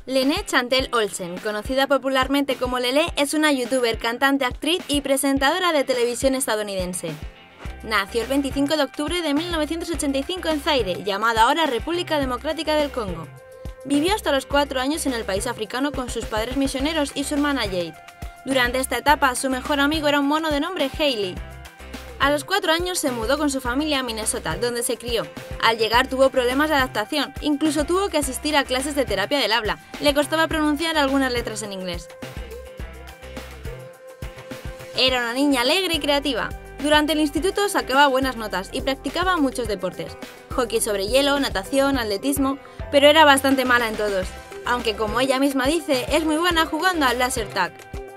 Lene Chantal Olsen, conocida popularmente como Lele, es una youtuber, cantante, actriz y presentadora de televisión estadounidense. Nació el 25 de octubre de 1985 en Zaire, llamada ahora República Democrática del Congo. Vivió hasta los 4 años en el país africano con sus padres misioneros y su hermana Jade. Durante esta etapa, su mejor amigo era un mono de nombre Hailey. A los 4 años se mudó con su familia a Minnesota, donde se crió. Al llegar tuvo problemas de adaptación, incluso tuvo que asistir a clases de terapia del habla. Le costaba pronunciar algunas letras en inglés. Era una niña alegre y creativa. Durante el instituto sacaba buenas notas y practicaba muchos deportes. Hockey sobre hielo, natación, atletismo, pero era bastante mala en todos. Aunque como ella misma dice, es muy buena jugando al laser tag.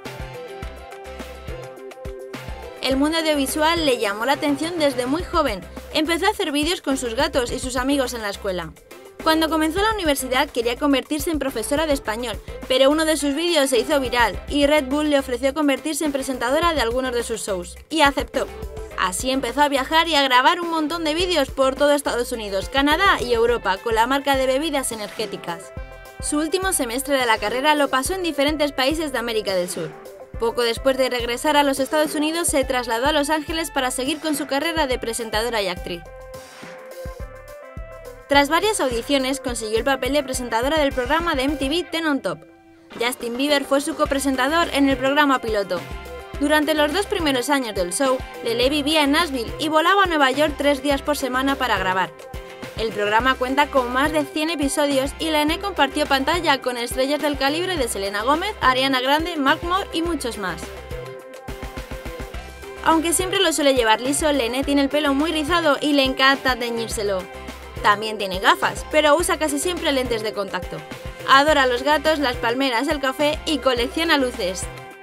El mundo audiovisual le llamó la atención desde muy joven. Empezó a hacer vídeos con sus gatos y sus amigos en la escuela. Cuando comenzó la universidad quería convertirse en profesora de español, pero uno de sus vídeos se hizo viral y Red Bull le ofreció convertirse en presentadora de algunos de sus shows, y aceptó. Así empezó a viajar y a grabar un montón de vídeos por todo Estados Unidos, Canadá y Europa con la marca de bebidas energéticas. Su último semestre de la carrera lo pasó en diferentes países de América del Sur. Poco después de regresar a los Estados Unidos se trasladó a Los Ángeles para seguir con su carrera de presentadora y actriz. Tras varias audiciones consiguió el papel de presentadora del programa de MTV Ten on Top. Justin Bieber fue su copresentador en el programa piloto. Durante los 2 primeros años del show, Lele vivía en Nashville y volaba a Nueva York 3 días por semana para grabar. El programa cuenta con más de 100 episodios y Lene compartió pantalla con estrellas del calibre de Selena Gomez, Ariana Grande, Macklemore y muchos más. Aunque siempre lo suele llevar liso, Lene tiene el pelo muy rizado y le encanta teñírselo. También tiene gafas, pero usa casi siempre lentes de contacto. Adora los gatos, las palmeras, el café y colecciona luces.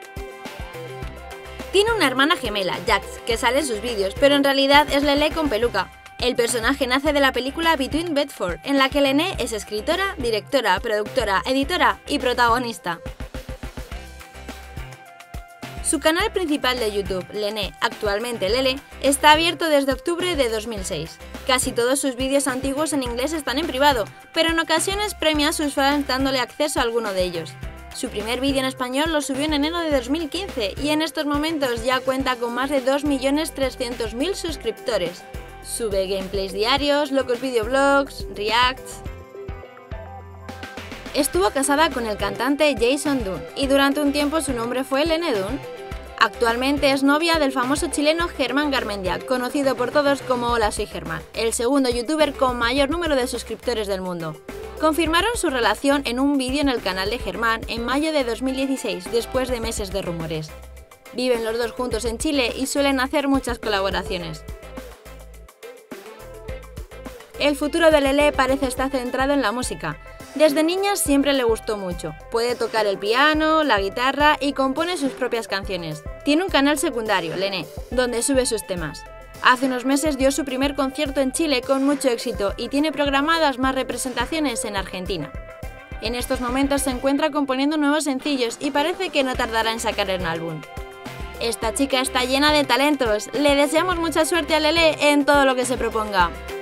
Tiene una hermana gemela, Jax, que sale en sus vídeos, pero en realidad es Lele con peluca. El personaje nace de la película Between Bedford, en la que Lene es escritora, directora, productora, editora y protagonista. Su canal principal de YouTube, Lene, actualmente Lele, está abierto desde octubre de 2006. Casi todos sus vídeos antiguos en inglés están en privado, pero en ocasiones premia a sus fans dándole acceso a alguno de ellos. Su primer vídeo en español lo subió en enero de 2015 y en estos momentos ya cuenta con más de 2.300.000 suscriptores. Sube gameplays diarios, locos videoblogs, reacts. Estuvo casada con el cantante Jason Dunn y durante un tiempo su nombre fue Lene Dunn. Actualmente es novia del famoso chileno Germán Garmendia, conocido por todos como Hola soy Germán, el segundo youtuber con mayor número de suscriptores del mundo. Confirmaron su relación en un vídeo en el canal de Germán en mayo de 2016, después de meses de rumores. Viven los dos juntos en Chile y suelen hacer muchas colaboraciones. El futuro de Lele parece estar centrado en la música. Desde niña siempre le gustó mucho. Puede tocar el piano, la guitarra y compone sus propias canciones. Tiene un canal secundario, Lene, donde sube sus temas. Hace unos meses dio su primer concierto en Chile con mucho éxito y tiene programadas más representaciones en Argentina. En estos momentos se encuentra componiendo nuevos sencillos y parece que no tardará en sacar un álbum. Esta chica está llena de talentos. Le deseamos mucha suerte a Lele en todo lo que se proponga.